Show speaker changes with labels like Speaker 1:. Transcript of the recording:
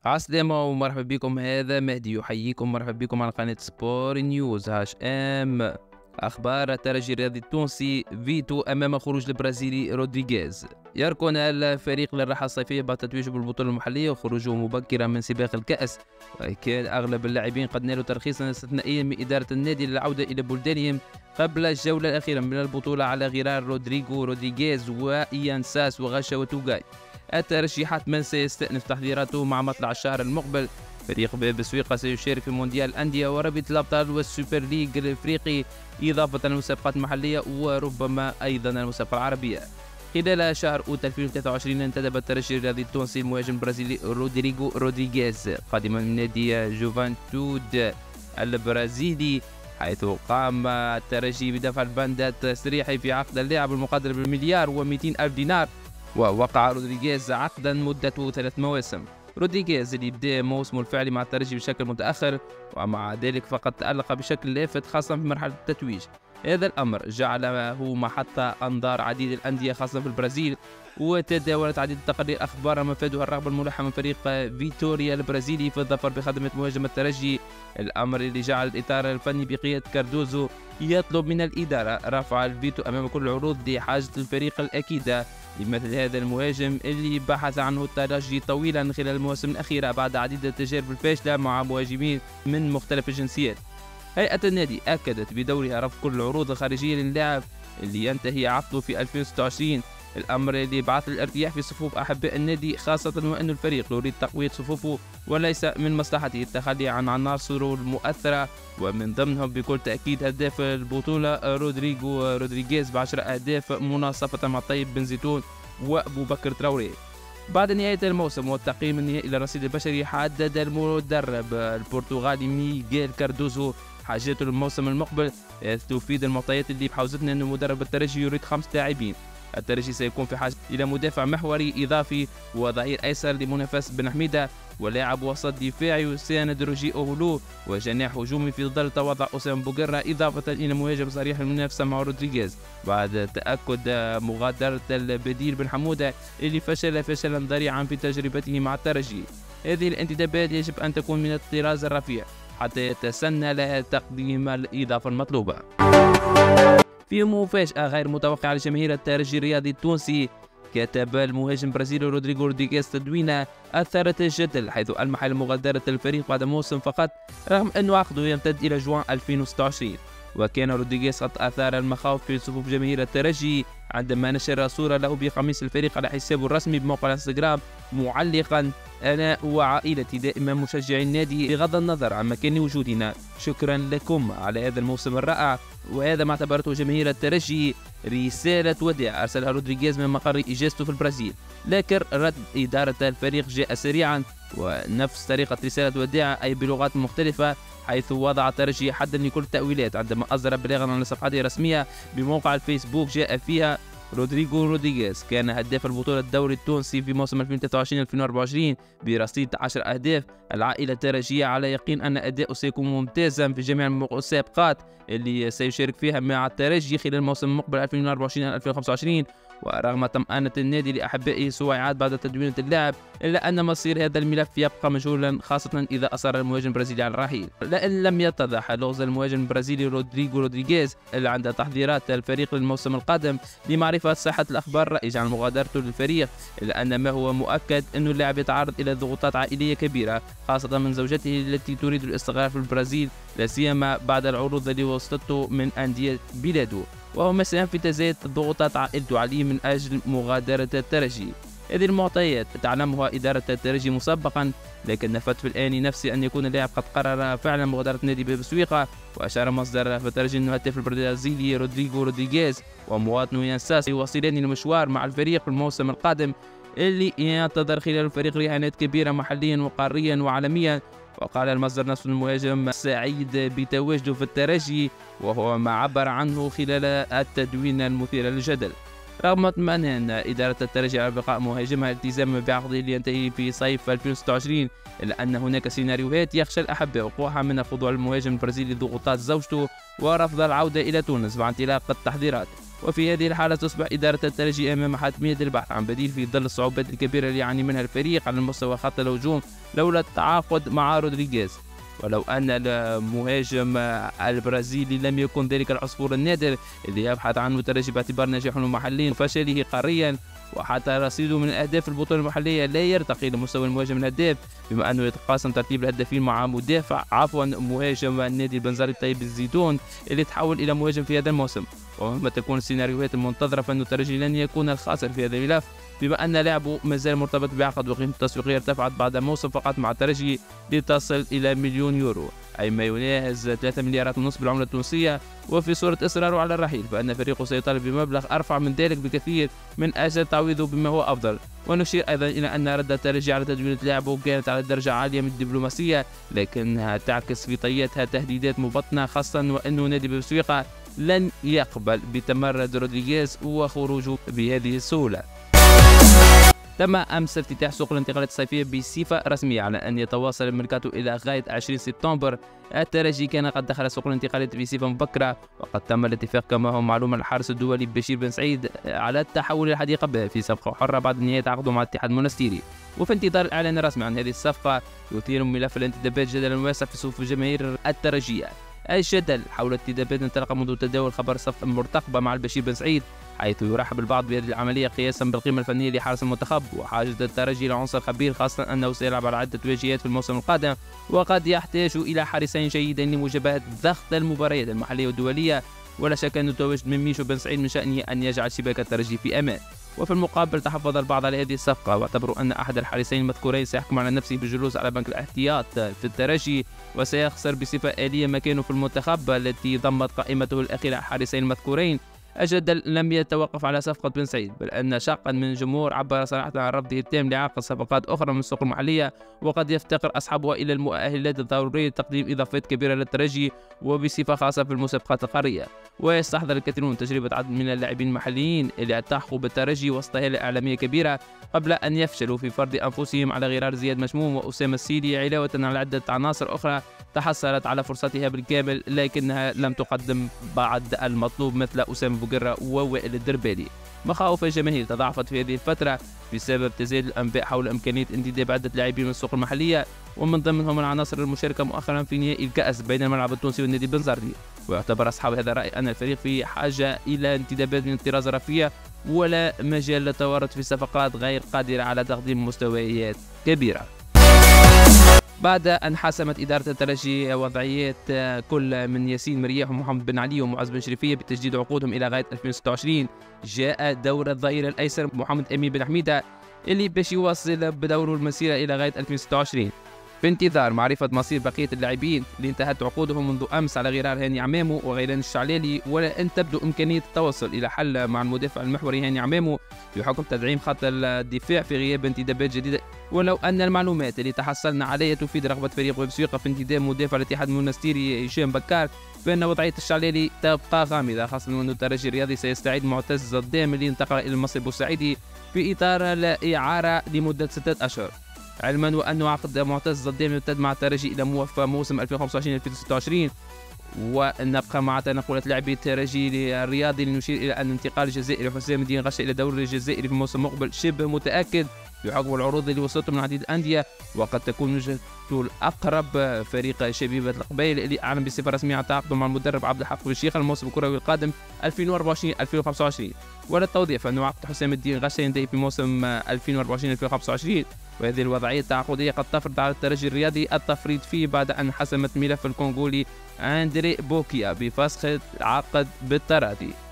Speaker 1: عسلامة ومرحبا بكم. هذا مهدي يحييكم. مرحبا بكم على قناة سبور نيوز هاش ام. أخبار الترجي الرياضي التونسي فيتو أمام خروج البرازيلي رودريغيز. يركن الفريق للراحة الصيفية بعد تتويجه بالبطولة المحلية وخروجه مبكرا من سباق الكأس، وكان أغلب اللاعبين قد نالوا ترخيصا استثنائيا من إدارة النادي للعودة إلى بلدانهم قبل الجولة الأخيرة من البطولة على غرار رودريغيز وإيان ساس وغاشا وتوغاي. الترشيحات من سيستأنف تحضيراته مع مطلع الشهر المقبل. فريق باب سويقة سيشارك في مونديال الأندية ورابطة الأبطال والسوبر ليج الإفريقي، إضافة للمسابقات المحلية وربما أيضا المسابقة العربية. خلال شهر أوت 2023 انتدب الترجي الرياضي التونسي المهاجم البرازيلي رودريغيز قادما من نادي جوفانتود البرازيلي، حيث قام الترجي بدفع البند التسريحي في عقد اللاعب المقدر بالمليار و200 ألف دينار. ووقع رودريغيز عقدا مدته 3 مواسم. رودريغيز اللي بدا موسمه الفعلي مع الترجي بشكل متأخر، ومع ذلك فقد تألق بشكل لافت خاصة في مرحلة التتويج. هذا الأمر جعله محط أنظار عديد الأندية خاصة في البرازيل، وتداولت عديد التقارير أخبار مفادها الرغبة الملحة من فريق فيتوريا البرازيلي في الظفر بخدمة مهاجم الترجي، الأمر اللي جعل الإطار الفني بقيادة كاردوزو يطلب من الإدارة رفع الفيتو أمام كل العروض لحاجة الفريق الأكيدة لمثل هذا المهاجم اللي بحث عنه الترجي طويلا خلال المواسم الأخيرة بعد عديد التجارب الفاشلة مع مهاجمين من مختلف الجنسيات. هيئة النادي أكدت بدورها رفض كل العروض الخارجية للاعب اللي ينتهي عقده في 2026، الأمر اللي بعث الارتياح في صفوف أحباء النادي، خاصة وأن الفريق يريد تقوية صفوفه وليس من مصلحته التخلي عن عناصره المؤثرة، ومن ضمنهم بكل تأكيد هداف البطولة رودريغيز ب10 أهداف مناصفة مع طيب بن زيتون وأبو بكر تراوري. بعد نهاية الموسم والتقييم النهائي للرصيد البشري، حدد المدرب البرتغالي ميغيل كاردوزو حاجاته للموسم المقبل، تفيد المعطيات اللي بحوزتنا أن مدرب الترجي يريد 5 لاعبين. الترجي سيكون في حاجة إلى مدافع محوري إضافي وظهير أيسر لمنافس بن حميدة، ولاعب وسط دفاعي يساند روجي أوهلو، وجناح هجومي في ظل تواضع أسامة بوغيرا، إضافة إلى مهاجم صريح المنافسة مع رودريغيز بعد تأكد مغادرة البديل بن حمودة اللي فشل فشلا ذريعا في تجربته مع الترجي. هذه الانتدابات يجب أن تكون من الطراز الرفيع حتى يتسنى لها تقديم الإضافة المطلوبة. في مفاجأة غير متوقعة لجماهير الترجي الرياضي التونسي، كتب المهاجم البرازيلي رودريغيز تدوينة أثارت الجدل، حيث ألمح لمغادرة الفريق بعد موسم فقط رغم أن عقده يمتد إلى جوان 2026. وكان رودريغيز قد أثار المخاوف في صفوف جماهير الترجي عندما نشر صورة له بقميص الفريق على حسابه الرسمي بموقع الانستغرام معلقا: أنا وعائلتي دائما مشجعي النادي بغض النظر عن مكان وجودنا، شكرا لكم على هذا الموسم الرائع. وهذا ما اعتبرته جماهير الترجي رسالة وداع أرسلها رودريغيز من مقر إجازته في البرازيل، لكن رد إدارة الفريق جاء سريعا ونفس طريقة رسالة وداع أي بلغات مختلفة، حيث وضع الترجي حدا لكل التأويلات عندما أصدر بلاغا على صفحته الرسمية بموقع الفيسبوك جاء فيها: رودريغيز كان هداف البطولة الدوري التونسي في موسم 2023-2024 برصيد 10 أهداف. العائلة الترجية على يقين أن أداؤه سيكون ممتازا في جميع المسابقات اللي سيشارك فيها مع الترجي خلال الموسم المقبل 2024-2025. ورغم طمأنة النادي لأحبائه سويعات بعد تدوينة اللاعب، إلا أن مصير هذا الملف يبقى مجهولا، خاصة إذا أصر المهاجم البرازيلي على الرحيل. لأن لم يتضح لغز المهاجم البرازيلي رودريغيز إلا عند تحضيرات الفريق للموسم القادم لمعرفة صحة الأخبار الرائجة عن مغادرته للفريق، إلا أن ما هو مؤكد أن اللاعب يتعرض إلى ضغوطات عائلية كبيرة، خاصة من زوجته التي تريد الاستقرار في البرازيل، لا سيما بعد العروض التي وصلته من أندية بلاده، وهو ما ساهم في تزايد ضغوطات عائلته عليه من أجل مغادرة الترجي. هذه المعطيات تعلمها إدارة الترجي مسبقا، لكن نفت في الآن نفسي أن يكون اللاعب قد قرر فعلا مغادرة نادي باب سويقة. وأشار مصدر في الترجي أن الهداف البرازيلي رودريغيز ومواطنه ينساس يواصلان المشوار مع الفريق في الموسم القادم اللي ينتظر خلال الفريق رهانات كبيرة محليا وقاريا وعالميا. وقال المصدر نفس المهاجم سعيد بتواجده في الترجي، وهو ما عبر عنه خلال التدوين المثير للجدل. رغم اطمئنان إدارة الترجي على بقاء مهاجمها الالتزام بعقده اللي ينتهي في صيف 2026، إلا أن هناك سيناريوهات يخشى الأحباء وقوعها من خضوع المهاجم البرازيلي ضغوطات زوجته ورفض العودة إلى تونس مع انطلاق التحضيرات. وفي هذه الحالة تصبح إدارة الترجي أمام حتمية البحث عن بديل في ظل الصعوبات الكبيرة اللي يعاني منها الفريق على المستوى خط الهجوم لولا التعاقد مع رودريغيز. ولو أن المهاجم البرازيلي لم يكن ذلك العصفور النادر اللي يبحث عنه الترجي باعتبار نجاحه المحلي وفشله قاريا، وحتى رصيده من الأهداف البطولة المحلية لا يرتقي لمستوى المهاجم الهداف، بما أنه يتقاسم ترتيب الهدافين مع مهاجم النادي البنزرتي طيب الزيتون اللي تحول إلى مهاجم في هذا الموسم. ومهما تكون السيناريوهات المنتظرة فإن الترجي لن يكون الخاسر في هذا الملف، بما أن لاعبه مازال مرتبط بعقد وقيمته التسويقية ارتفعت بعد موسم فقط مع الترجي لتصل إلى مليون يورو، أي ما يناهز 3 مليارات ونصف بالعملة التونسية. وفي صورة إصراره على الرحيل فإن فريقه سيطالب بمبلغ أرفع من ذلك بكثير من أجل تعويضه بما هو أفضل. ونشير أيضا إلى أن رد الترجي على تدوير لاعبه كانت على درجة عالية من الدبلوماسية، لكنها تعكس في طياتها تهديدات مبطنة، خاصة وأنه نادي بوسويقة لن يقبل بتمرد رودريغيز وخروجه بهذه السهولة. تم أمس افتتاح سوق الانتقالات الصيفية بصفة رسمية على أن يتواصل الميركاتو إلى غاية 20 سبتمبر. الترجي كان قد دخل سوق الانتقالات بصفة مبكرة، وقد تم الاتفاق كما هو معلوم الحارس الدولي بشير بن سعيد على التحول الحديقة به في صفقة حرة بعد نهاية عقده مع الاتحاد المنستيري. وفي انتظار الإعلان الرسمي عن هذه الصفقة يثير ملف الانتدابات جدلا واسع في صفوف الجماهير الترجية. الجدل حول الانتدابات انطلق منذ تداول خبر الصفقة المرتقبة مع البشير بن سعيد، حيث يرحب البعض بهذه العملية قياسا بالقيمة الفنية لحارس المنتخب وحاجة الترجي لعنصر خبير، خاصة أنه سيلعب على عدة واجهات في الموسم القادم، وقد يحتاج إلى حارسين جيدين لمجابهة ضغط المباريات المحلية والدولية. ولا شك أن التواجد من ميشو بن سعيد من شأنه أن يجعل شباك الترجي في أمان. وفي المقابل تحفظ البعض على هذه الصفقة واعتبروا أن أحد الحارسين المذكورين سيحكم على نفسه بالجلوس على بنك الاحتياط في الترجي، وسيخسر بصفة آلية مكانه في المنتخب التي ضمت قائمته الأخيرة الحارسين المذكورين. الجدل لم يتوقف على صفقة بن سعيد، بل أن شقا من الجمهور عبر صراحة عن رفضه التام لعقد صفقات أخرى من السوق المحلية، وقد يفتقر أصحابها إلى المؤهلات الضرورية لتقديم إضافات كبيرة للترجي وبصفة خاصة في المسابقات القارية. ويستحضر الكثيرون تجربة عدد من اللاعبين المحليين اللي التحقوا بالترجي وسط هالة إعلامية كبيرة قبل أن يفشلوا في فرض أنفسهم على غرار زياد مشموم وأسامة السيدي، علاوة على عدة عناصر أخرى تحصلت على فرصتها بالكامل لكنها لم تقدم بعد المطلوب مثل أسامة بوقرة ووائل الدربالي. مخاوف الجماهير تضاعفت في هذه الفترة بسبب تزايد الأنباء حول إمكانية انتداب عدة لاعبين من السوق المحلية، ومن ضمنهم العناصر المشاركة مؤخرا في نهائي الكأس بين الملعب التونسي والنادي البنزرتي. ويعتبر أصحاب هذا الرأي أن الفريق في حاجة إلى انتدابات من الطراز الرفيع ولا مجال للتورط في صفقات غير قادرة على تقديم مستويات كبيرة. بعد أن حسمت إدارة الترجي وضعيات كل من ياسين مرياح ومحمد بن علي ومعز بن شريفية بتجديد عقودهم إلى غاية 2026، جاء دور الظهير الأيسر محمد أمين بن حميدة اللي باش يواصل بدوره المسيرة إلى غاية 2026 في انتظار معرفة مصير بقية اللاعبين اللي انتهت عقودهم منذ أمس على غرار هاني عمامو وغيلان الشعلالي، ولا أن تبدو إمكانية التوصل إلى حل مع المدافع المحوري هاني عمامو بحكم تدعيم خط الدفاع في غياب انتدابات جديدة. ولو أن المعلومات اللي تحصلنا عليها تفيد رغبة فريق بوسويقة في انتداب مدافع الاتحاد المنستيري هشام بكار، فإن وضعية الشعلالي تبقى غامضة، خاصة أن الترجي الرياضي سيستعيد معتز الدام اللي انتقل إلى المصري البورسعيدي في إطار الإعارة لمدة 6 أشهر، علما وأنه عقد معتز الدام يمتد مع الترجي إلى موفى موسم 2025-2026. ونبقى مع تنقلات لاعبي الترجي الرياضي لنشير إلى أن انتقال الجزائري حسام الدين غشة إلى الدوري الجزائري في الموسم المقبل شبه متأكد بحكم العروض اللي وصلتهم من عديد الأندية، وقد تكون وجهته الأقرب فريق شبيبة القبائل اللي أعلن بصفة رسمية عن تعاقده مع المدرب عبد الحق بالشيخ الموسم الكروي القادم 2024-2025. وللتوضيح فإنه عقد حسام الدين غشة ينتهي في موسم 2024-2025، وهذه الوضعية التعاقدية قد تفرض على الترجي الرياضي التفريط فيه بعد أن حسمت ملف الكونغولي أندري بوكيا بفسخ العقد بالتراضي.